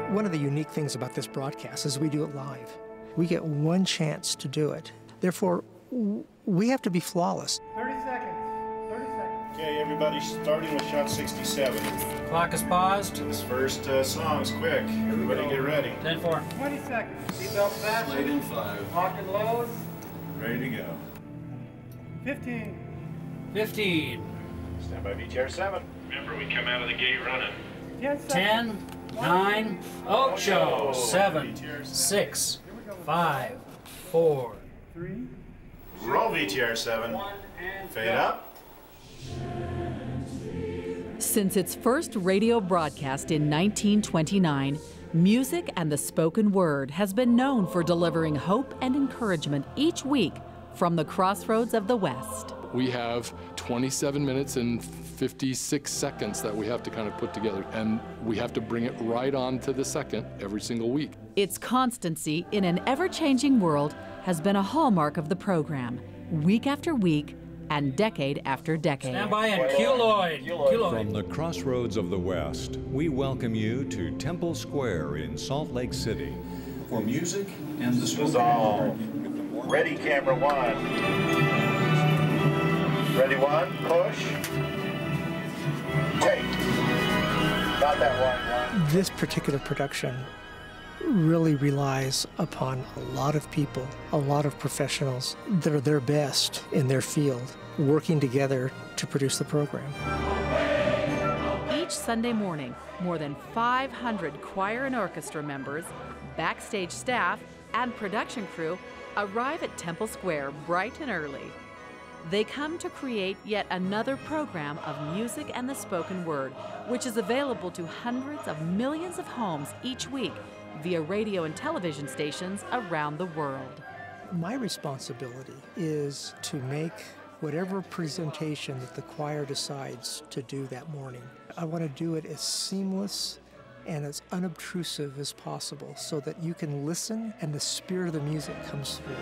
One of the unique things about this broadcast is we do it live. We get one chance to do it. Therefore, we have to be flawless. 30 seconds. 30 seconds. Okay, everybody, starting with shot 67. Clock is paused. This first song's quick. Everybody get ready. 10-4. 20 seconds. Seatbelt fasten. Slate in 5. Lock and load. Ready to go. 15. 15. Stand by VTR 7. Remember, we come out of the gate running. 10 seconds. 10, 9, Ocho, 7, 6, 5, 4. 3. Roll VTR 7. Fade up. Since its first radio broadcast in 1929, music and the spoken word has been known for delivering hope and encouragement each week from the crossroads of the West. We have 27 minutes and 56 seconds that we have to kind of put together, and we have to bring it right on to the second every single week. Its constancy in an ever-changing world has been a hallmark of the program, week after week and decade after decade. Stand by and cue Lloyd. Cue Lloyd. From the crossroads of the West, we welcome you to Temple Square in Salt Lake City for music and the Dissolve. Ready, camera 1. Ready, 1. Push. Take. Not that one. This particular production really relies upon a lot of people, a lot of professionals that are their best in their field, working together to produce the program. Each Sunday morning, more than 500 choir and orchestra members, backstage staff, and production crew arrive at Temple Square bright and early. They come to create yet another program of music and the spoken word, which is available to hundreds of millions of homes each week via radio and television stations around the world. My responsibility is to make whatever presentation that the choir decides to do that morning. I want to do it as seamless and as unobtrusive as possible so that you can listen and the spirit of the music comes through.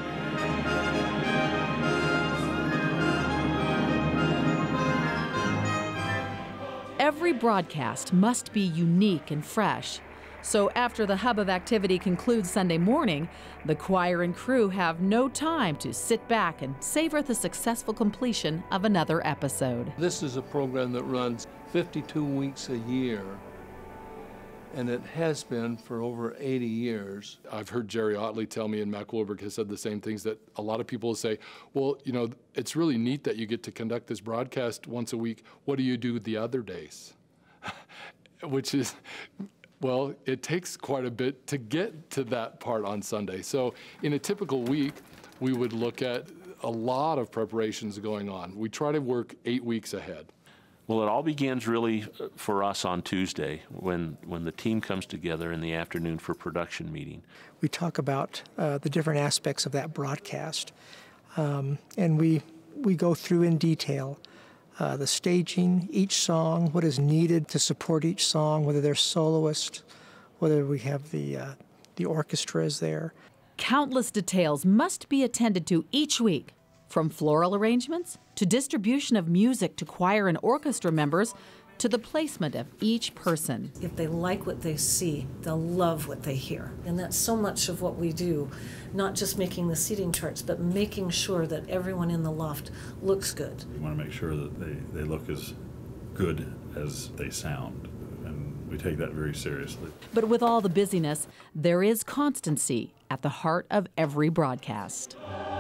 Every broadcast must be unique and fresh. So after the hub of activity concludes Sunday morning, the choir and crew have no time to sit back and savor the successful completion of another episode. This is a program that runs 52 weeks a year, and it has been for over 80 years. I've heard Jerry Otley tell me, and Mac Wilberg has said the same things, that a lot of people say, well, you know, it's really neat that you get to conduct this broadcast once a week. What do you do the other days? Which is, well, it takes quite a bit to get to that part on Sunday. So in a typical week, we would look at a lot of preparations going on. We try to work 8 weeks ahead. Well, it all begins really for us on Tuesday when the team comes together in the afternoon for production meeting. We talk about the different aspects of that broadcast, and we go through in detail the staging, each song, what is needed to support each song, whether there's soloist, whether we have the orchestra is there. Countless details must be attended to each week, from floral arrangements to distribution of music to choir and orchestra members to the placement of each person. If they like what they see, they'll love what they hear. And that's so much of what we do, not just making the seating charts, but making sure that everyone in the loft looks good. We want to make sure that they look as good as they sound, and we take that very seriously. But with all the busyness, there is constancy at the heart of every broadcast.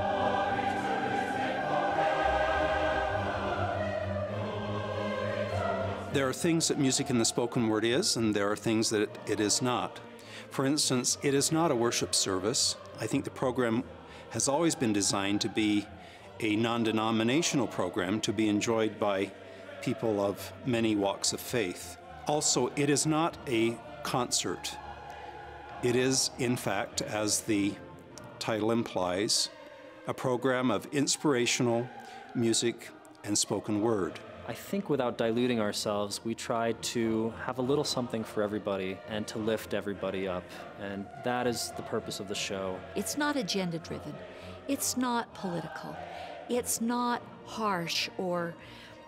There are things that music in the spoken word is, and there are things that it is not. For instance, it is not a worship service. I think the program has always been designed to be a non-denominational program to be enjoyed by people of many walks of faith. Also, it is not a concert. It is, in fact, as the title implies, a program of inspirational music and spoken word. I think without diluting ourselves, we tried to have a little something for everybody and to lift everybody up. And that is the purpose of the show. It's not agenda-driven. It's not political. It's not harsh or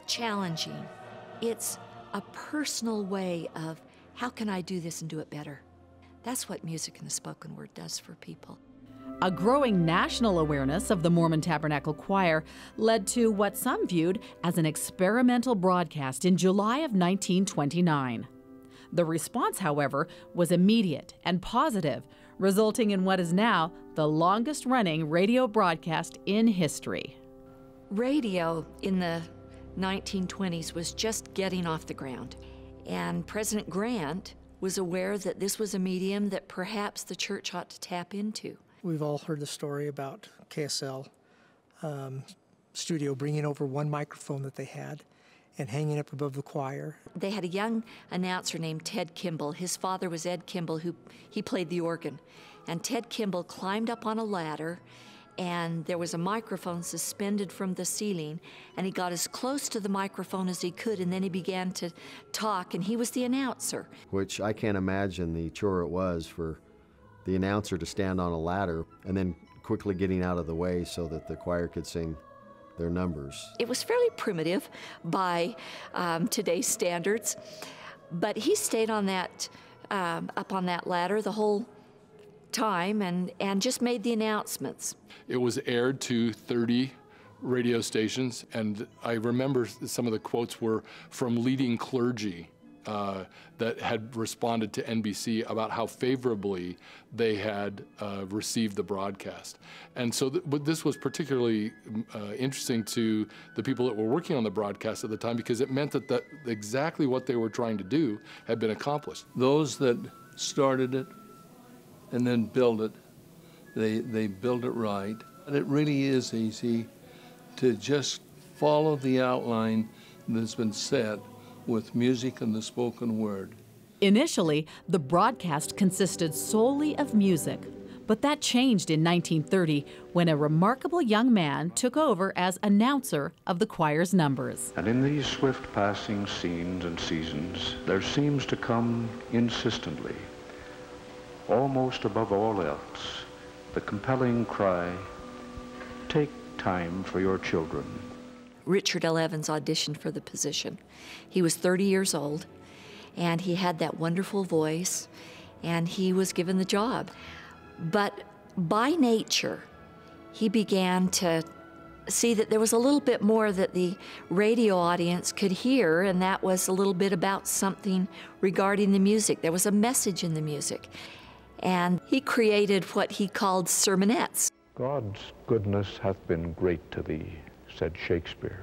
challenging. It's a personal way of, how can I do this and do it better? That's what music in the spoken word does for people. A growing national awareness of the Mormon Tabernacle Choir led to what some viewed as an experimental broadcast in July of 1929. The response, however, was immediate and positive, resulting in what is now the longest-running radio broadcast in history. Radio in the 1920s was just getting off the ground, and President Grant was aware that this was a medium that perhaps the church ought to tap into. We've all heard the story about KSL studio bringing over one microphone that they had and hanging up above the choir. They had a young announcer named Ted Kimball. His father was Ed Kimball, he played the organ. And Ted Kimball climbed up on a ladder, and there was a microphone suspended from the ceiling, and he got as close to the microphone as he could, and then he began to talk, and he was the announcer. Which I can't imagine the chore it was for the announcer to stand on a ladder and then quickly getting out of the way so that the choir could sing their numbers. It was fairly primitive by today's standards, but he stayed on that, up on that ladder the whole time and just made the announcements. It was aired to 30 radio stations, and I remember some of the quotes were from leading clergy that had responded to NBC about how favorably they had received the broadcast. And so but this was particularly interesting to the people that were working on the broadcast at the time, because it meant that exactly what they were trying to do had been accomplished. Those that started it and then build it, they build it right. And it really is easy to just follow the outline that's been set with music and the spoken word. Initially, the broadcast consisted solely of music, but that changed in 1930 when a remarkable young man took over as announcer of the choir's numbers. And in these swift passing scenes and seasons, there seems to come insistently, almost above all else, the compelling cry, "Take time for your children." Richard L. Evans auditioned for the position. He was 30 years old, and he had that wonderful voice, and he was given the job. But by nature, he began to see that there was a little bit more that the radio audience could hear, and that was a little bit about something regarding the music. There was a message in the music. And he created what he called sermonettes. "God's goodness hath been great to thee," said Shakespeare.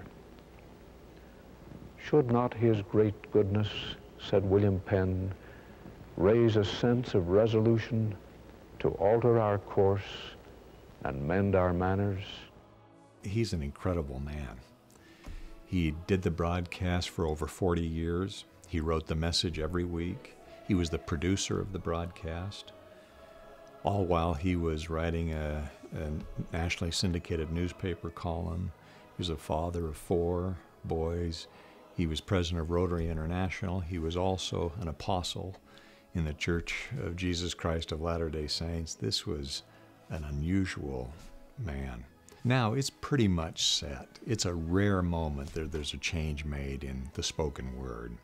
"Should not his great goodness," said William Penn, "raise a sense of resolution to alter our course and mend our manners?" He's an incredible man. He did the broadcast for over 40 years. He wrote the message every week. He was the producer of the broadcast, all while he was writing a nationally syndicated newspaper column. He was a father of 4 boys. He was president of Rotary International. He was also an apostle in the Church of Jesus Christ of Latter-day Saints. This was an unusual man. Now it's pretty much set. It's a rare moment there's a change made in the spoken word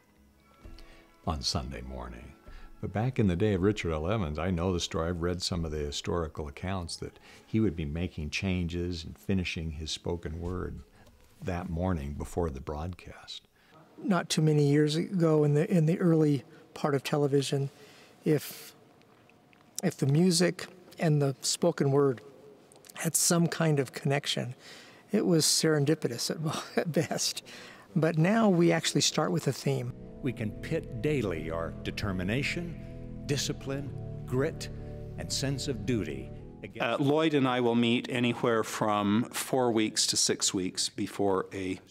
on Sunday morning. But back in the day of Richard L. Evans, I know the story. I've read some of the historical accounts that he would be making changes and finishing his spoken word that morning before the broadcast. Not too many years ago, in the early part of television, if the music and the spoken word had some kind of connection, it was serendipitous at best. But now we actually start with a theme. We can pit daily our determination, discipline, grit, and sense of duty. Lloyd and I will meet anywhere from 4 weeks to 6 weeks before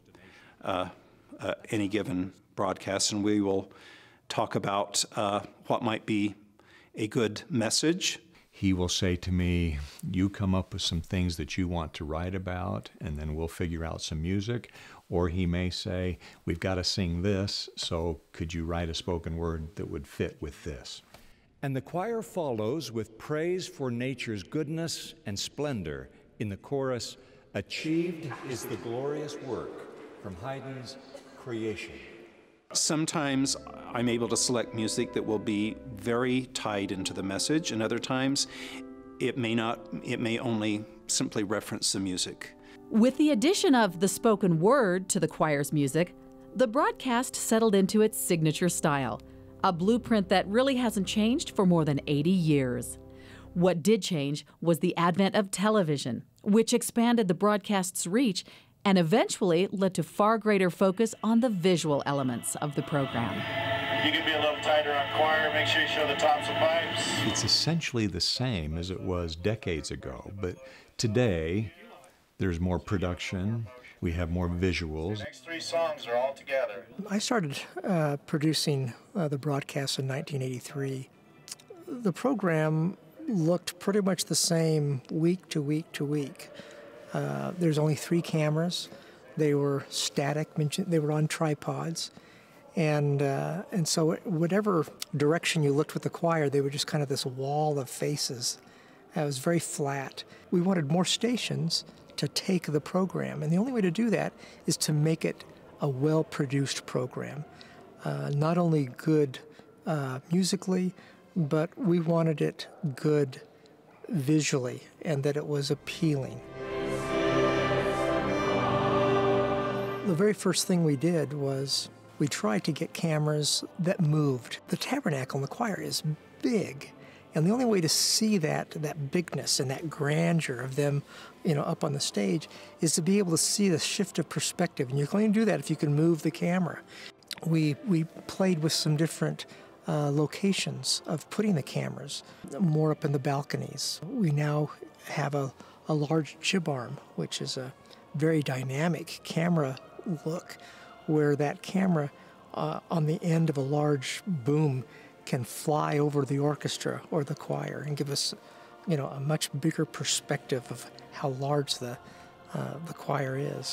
any given broadcast, and we will talk about what might be a good message. He will say to me, "You come up with some things that you want to write about, and then we'll figure out some music." Or he may say, "We've got to sing this, so could you write a spoken word that would fit with this?" And the choir follows with praise for nature's goodness and splendor in the chorus, "Achieved is the glorious work from Haydn's creation." Sometimes I'm able to select music that will be very tied into the message, and other times it may only simply reference the music. With the addition of the spoken word to the choir's music, the broadcast settled into its signature style, a blueprint that really hasn't changed for more than 80 years. What did change was the advent of television, which expanded the broadcast's reach and eventually led to far greater focus on the visual elements of the program. You can be a little tighter on choir. Make sure you show the tops of pipes. It's essentially the same as it was decades ago, but today there's more production, we have more visuals. The next 3 songs are all together. I started producing the broadcast in 1983. The program looked pretty much the same week to week to week. There's only 3 cameras. They were static, they were on tripods. And so whatever direction you looked with the choir, they were just kind of this wall of faces. It was very flat. We wanted more stations to take the program, and the only way to do that is to make it a well-produced program. Not only good musically, but we wanted it good visually, and that it was appealing. The very first thing we did was we tried to get cameras that moved. The tabernacle and the choir is big, and the only way to see that bigness and that grandeur of them, up on the stage, is to be able to see the shift of perspective. And you can only do that if you can move the camera. We played with some different locations of putting the cameras, more up in the balconies. We now have a large jib arm, which is a very dynamic camera look, where that camera on the end of a large boom can fly over the orchestra or the choir and give us, a much bigger perspective of how large the choir is.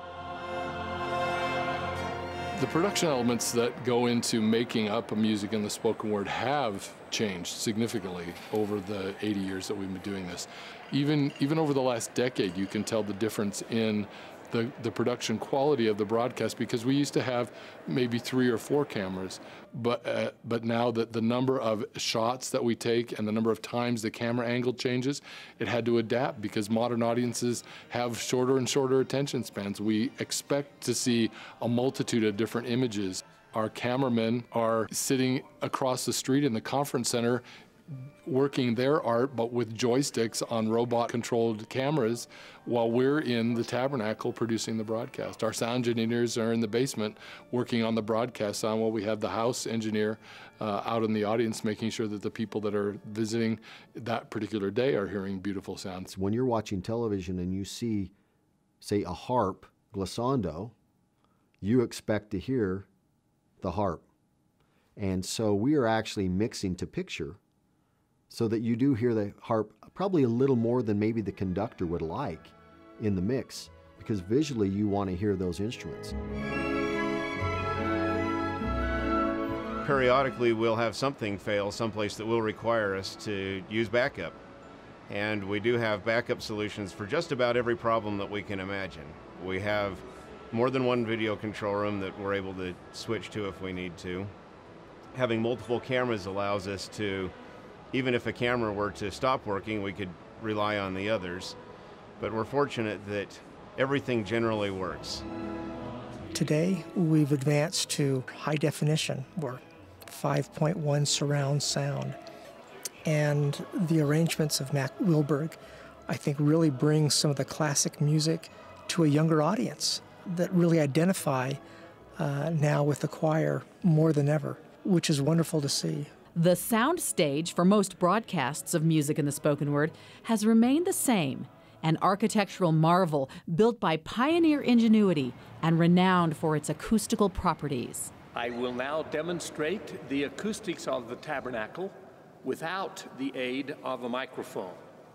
The production elements that go into making up a music in the spoken word have changed significantly over the 80 years that we've been doing this. Even over the last decade, you can tell the difference in the production quality of the broadcast, because we used to have maybe 3 or 4 cameras, but now that the number of shots that we take and the number of times the camera angle changes, it had to adapt because modern audiences have shorter and shorter attention spans. We expect to see a multitude of different images. Our cameramen are sitting across the street in the conference center working their art, but with joysticks on robot-controlled cameras, while we're in the tabernacle producing the broadcast. Our sound engineers are in the basement working on the broadcast sound, while we have the house engineer out in the audience making sure that the people that are visiting that particular day are hearing beautiful sounds. When you're watching television and you see, say, a harp glissando, you expect to hear the harp. And so we are actually mixing to picture, so that you do hear the harp probably a little more than maybe the conductor would like in the mix, because visually you want to hear those instruments. Periodically we'll have something fail someplace that will require us to use backup. And we do have backup solutions for just about every problem that we can imagine. We have more than one video control room that we're able to switch to if we need to. Having multiple cameras allows us to, even if a camera were to stop working, we could rely on the others. But we're fortunate that everything generally works. Today, we've advanced to high definition, or 5.1 surround sound. And the arrangements of Mac Wilberg, I think, really bring some of the classic music to a younger audience that really identify now with the choir more than ever, which is wonderful to see. The sound stage for most broadcasts of music in the spoken word has remained the same, an architectural marvel built by pioneer ingenuity and renowned for its acoustical properties. I will now demonstrate the acoustics of the tabernacle without the aid of a microphone.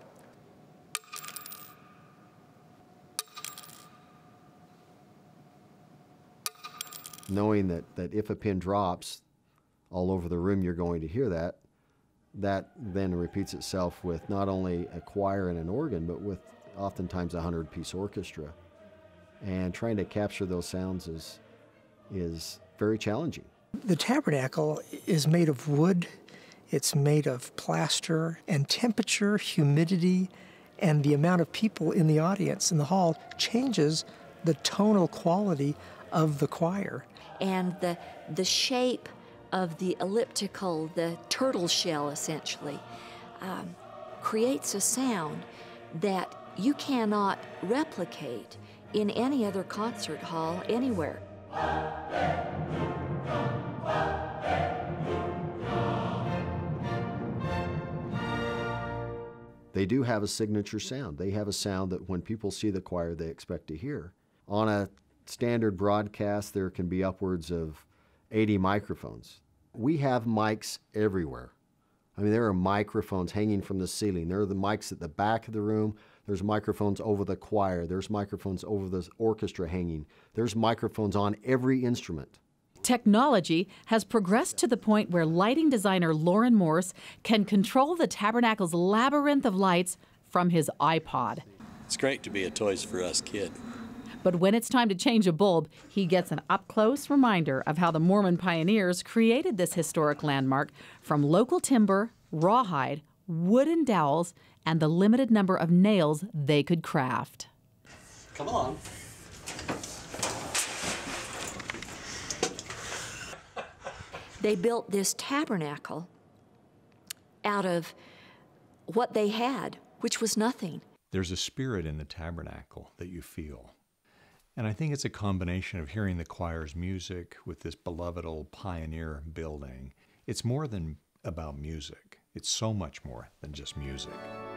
Knowing that if a pin drops all over the room, you're going to hear that. That then repeats itself with not only a choir and an organ, but with oftentimes a 100-piece orchestra. And trying to capture those sounds is very challenging. The tabernacle is made of wood, it's made of plaster, and temperature, humidity, and the amount of people in the audience in the hall changes the tonal quality of the choir. And the shape of the elliptical, the turtle shell essentially, creates a sound that you cannot replicate in any other concert hall anywhere. They do have a signature sound. They have a sound that when people see the choir, they expect to hear. On a standard broadcast, there can be upwards of 80 microphones. We have mics everywhere. I mean, there are microphones hanging from the ceiling. There are the mics at the back of the room. There's microphones over the choir. There's microphones over the orchestra hanging. There's microphones on every instrument. Technology has progressed to the point where lighting designer Lauren Morse can control the Tabernacle's labyrinth of lights from his iPod. It's great to be a Toys for Us kid. But when it's time to change a bulb, he gets an up-close reminder of how the Mormon pioneers created this historic landmark from local timber, rawhide, wooden dowels, and the limited number of nails they could craft. Come on. They built this tabernacle out of what they had, which was nothing. There's a spirit in the tabernacle that you feel. And I think it's a combination of hearing the choir's music with this beloved old pioneer building. It's more than about music. It's so much more than just music.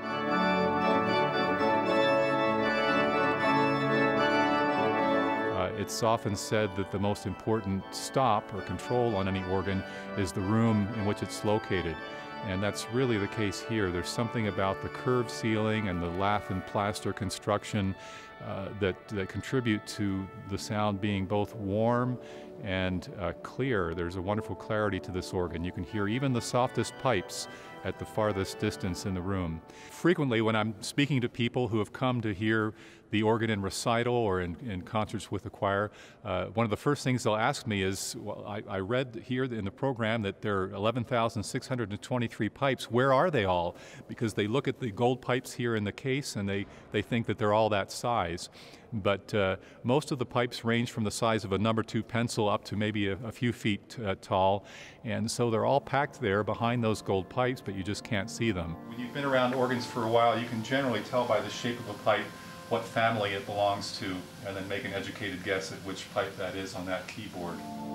It's often said that the most important stop or control on any organ is the room in which it's located. And that's really the case here. There's something about the curved ceiling and the lath and plaster construction that contribute to the sound being both warm and clear. There's a wonderful clarity to this organ. You can hear even the softest pipes at the farthest distance in the room. Frequently, when I'm speaking to people who have come to hear the organ in recital or in concerts with the choir, one of the first things they'll ask me is, well, I read here in the program that there are 11,623 pipes. Where are they all? Because they look at the gold pipes here in the case and they think that they're all that size. But most of the pipes range from the size of a number 2 pencil up to maybe a few feet tall. And so they're all packed there behind those gold pipes, but you just can't see them. When you've been around organs for a while, you can generally tell by the shape of a pipe what family it belongs to, and then make an educated guess at which pipe that is on that keyboard.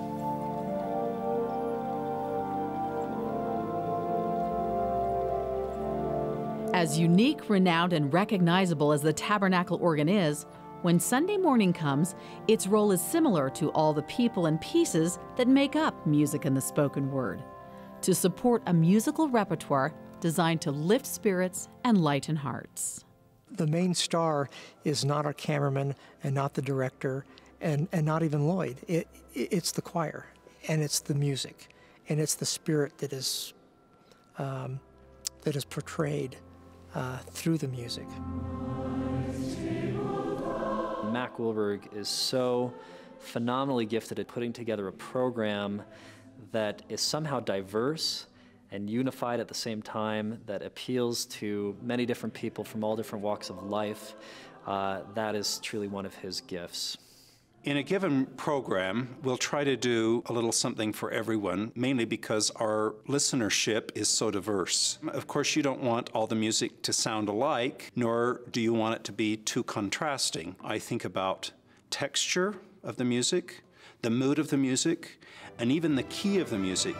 As unique, renowned, and recognizable as the tabernacle organ is, when Sunday morning comes, its role is similar to all the people and pieces that make up music and the spoken word, to support a musical repertoire designed to lift spirits and lighten hearts. The main star is not our cameraman and not the director and not even Lloyd. It's the choir, and it's the music, and it's the spirit that is portrayed through the music. Mac Wilberg is so phenomenally gifted at putting together a program that is somehow diverse and unified at the same time, that appeals to many different people from all different walks of life. That is truly one of his gifts. In a given program, we'll try to do a little something for everyone, mainly because our listenership is so diverse. Of course, you don't want all the music to sound alike, nor do you want it to be too contrasting. I think about texture of the music, the mood of the music, and even the key of the music.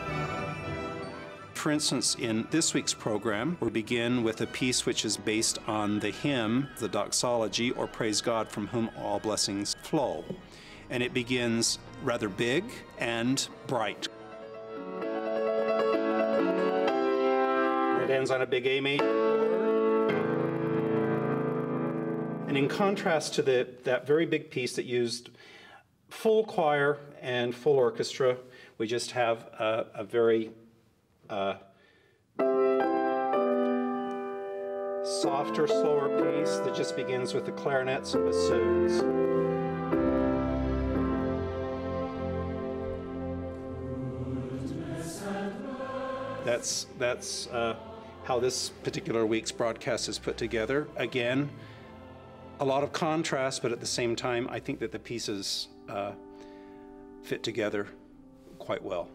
For instance, in this week's program, we'll begin with a piece which is based on the hymn, the doxology, or Praise God from whom all blessings flow. And it begins rather big and bright. It ends on a big A major. And in contrast to that very big piece that used full choir and full orchestra, we just have a very softer, slower piece that just begins with the clarinets and bassoons. That's how this particular week's broadcast is put together. Again, a lot of contrast, but at the same time, I think that the pieces fit together quite well.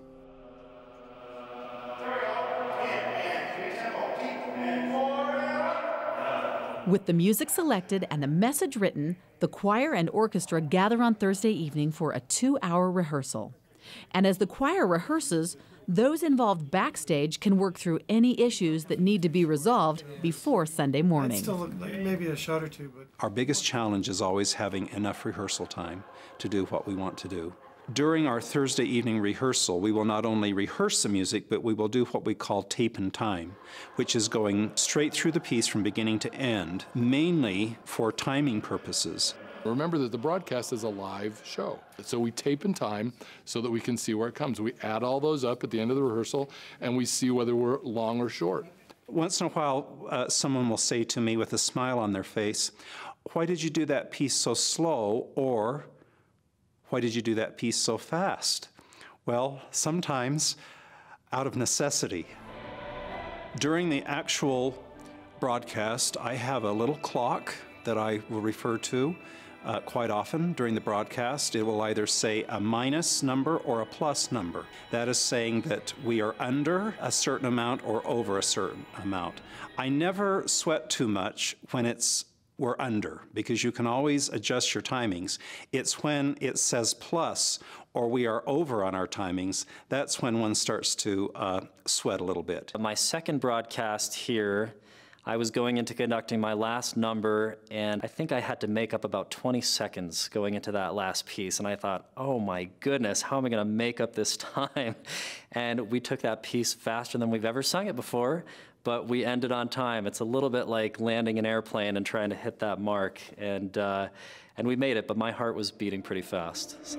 With the music selected and the message written, the choir and orchestra gather on Thursday evening for a 2-hour rehearsal. And as the choir rehearses, those involved backstage can work through any issues that need to be resolved before Sunday morning. Still look like maybe a shot or two, but Our biggest challenge is always having enough rehearsal time to do what we want to do. During our Thursday evening rehearsal, we will not only rehearse the music, but we will do what we call tape and time, which is going straight through the piece from beginning to end, mainly for timing purposes. Remember that the broadcast is a live show. So we tape in time so that we can see where it comes. We add all those up at the end of the rehearsal, and we see whether we're long or short. Once in a while, someone will say to me with a smile on their face, "Why did you do that piece so slow?" Or, "Why did you do that piece so fast?" Well, sometimes out of necessity. During the actual broadcast, I have a little clock that I will refer to quite often during the broadcast. It will either say a minus number or a plus number. That is saying that we are under a certain amount or over a certain amount. I never sweat too much when we're under, because you can always adjust your timings. It's when it says plus or we are over on our timings, that's when one starts to sweat a little bit. My second broadcast here, I was going into conducting my last number, and I think I had to make up about 20 seconds going into that last piece, and I thought, oh my goodness, how am I gonna make up this time? And we took that piece faster than we've ever sung it before, but we ended on time. It's a little bit like landing an airplane and trying to hit that mark, and we made it, but my heart was beating pretty fast. So.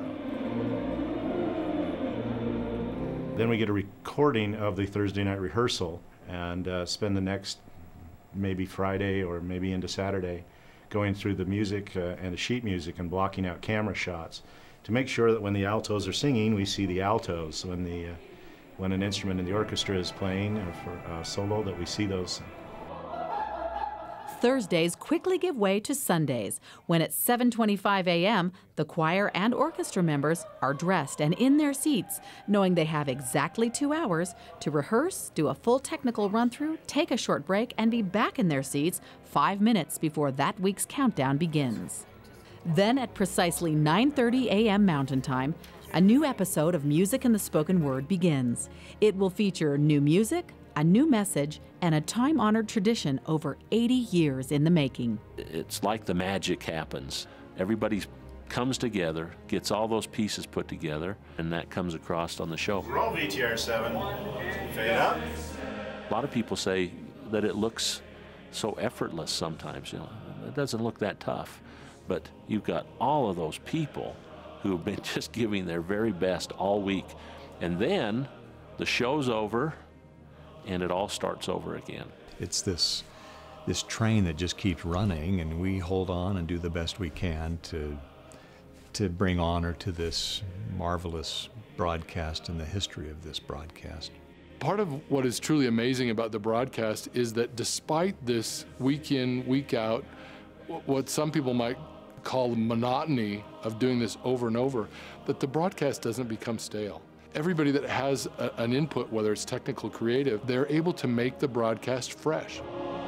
Then we get a recording of the Thursday night rehearsal and spend the next maybe Friday or maybe into Saturday going through the music and the sheet music and blocking out camera shots to make sure that when the altos are singing, we see the altos. When an instrument in the orchestra is playing for solo, that we see those. Thursdays quickly give way to Sundays, when at 7:25 a.m., the choir and orchestra members are dressed and in their seats, knowing they have exactly 2 hours to rehearse, do a full technical run-through, take a short break, and be back in their seats 5 minutes before that week's countdown begins. Then at precisely 9:30 a.m. Mountain Time, a new episode of Music in the Spoken Word begins. It will feature new music, a new message, and a time-honored tradition over 80 years in the making. It's like the magic happens. Everybody comes together, gets all those pieces put together, and that comes across on the show. Roll VTR 7. Fade up. A lot of people say that it looks so effortless sometimes. You know, it doesn't look that tough. But you've got all of those people who have been just giving their very best all week. And then the show's over, and it all starts over again. It's this train that just keeps running, and we hold on and do the best we can to bring honor to this marvelous broadcast and the history of this broadcast. Part of what is truly amazing about the broadcast is that despite this week in, week out, what some people might call the monotony of doing this over and over, that the broadcast doesn't become stale. Everybody that has an input, whether it's technical, creative, they're able to make the broadcast fresh.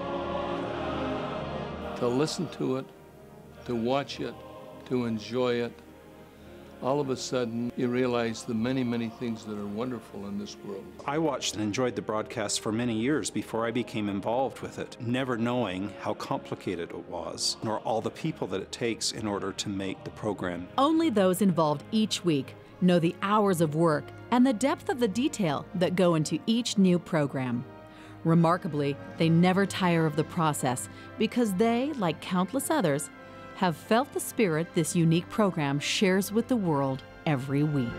To listen to it, to watch it, to enjoy it, all of a sudden you realize the many, many things that are wonderful in this world. I watched and enjoyed the broadcast for many years before I became involved with it, never knowing how complicated it was, nor all the people that it takes in order to make the program. Only those involved each week know the hours of work and the depth of the detail that go into each new program. Remarkably, they never tire of the process because they, like countless others, have felt the spirit this unique program shares with the world every week.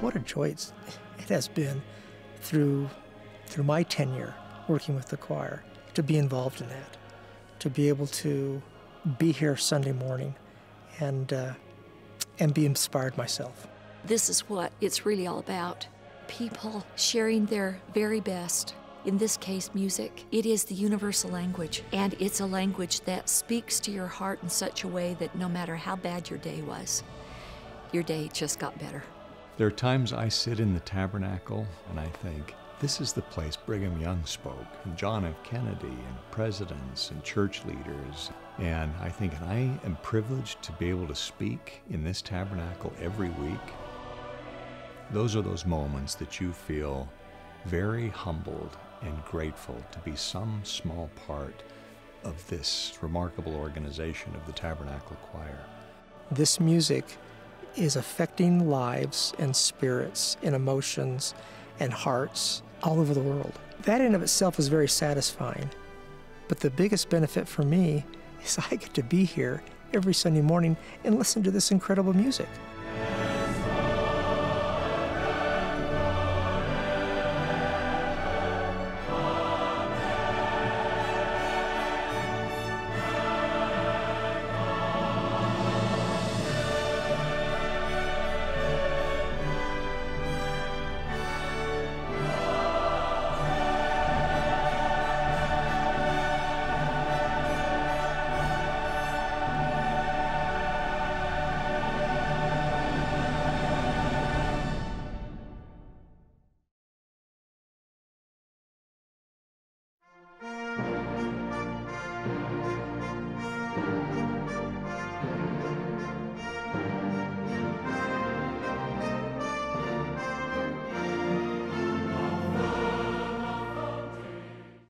what a joy it has been through my tenure working with the choir to be involved in that, to be able to be here Sunday morning and be inspired myself. This is what it's really all about. People sharing their very best. In this case, music. It is the universal language, and it's a language that speaks to your heart in such a way that no matter how bad your day was, your day just got better. There are times I sit in the tabernacle and I think, this is the place Brigham Young spoke, and John F. Kennedy, and presidents, and church leaders. And I think, and I am privileged to be able to speak in this tabernacle every week. Those are those moments that you feel very humbled and grateful to be some small part of this remarkable organization of the Tabernacle Choir. This music is affecting lives and spirits and emotions and hearts all over the world. That in of itself is very satisfying. But the biggest benefit for me is I get to be here every Sunday morning and listen to this incredible music.